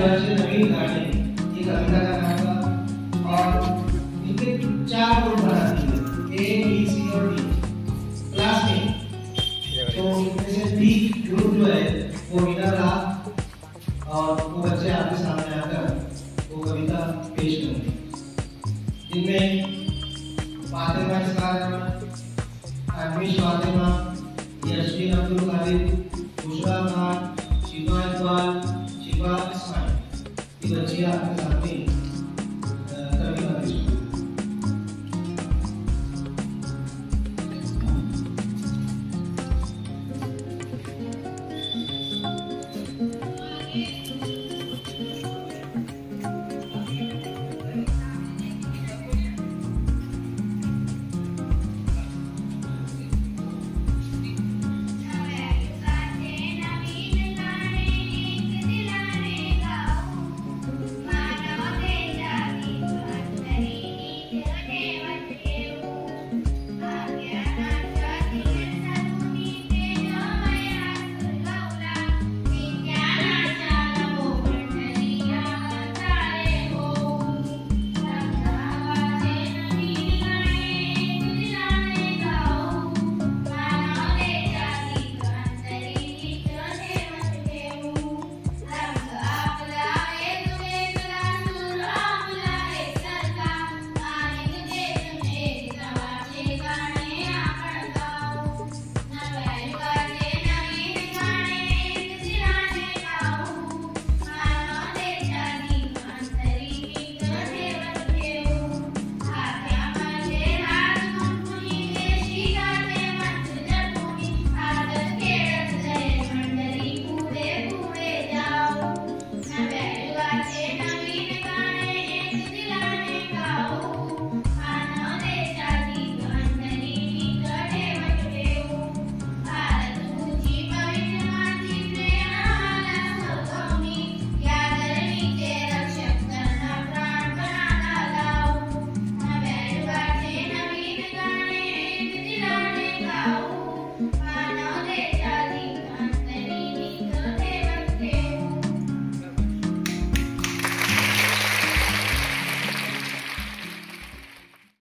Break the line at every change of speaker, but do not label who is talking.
वर्ष नवीन गाने ये कविता का नाम था और इनके 4 ग्रुप बनाती है ए बी सी और डी क्लास में। तो इनमें से बी ग्रुप जो है वो मीना रहा और वो बच्चे आपके सामने आकर वो कविता पेश करेंगे। जिनमें फातिमा इस्लाम, अनविश फातिमा, यशमीन अब्दुल कादिर, बुशरा खान, शिफा इकबाल, शिफा इस्माइल, ये बच्चियां आपके सामने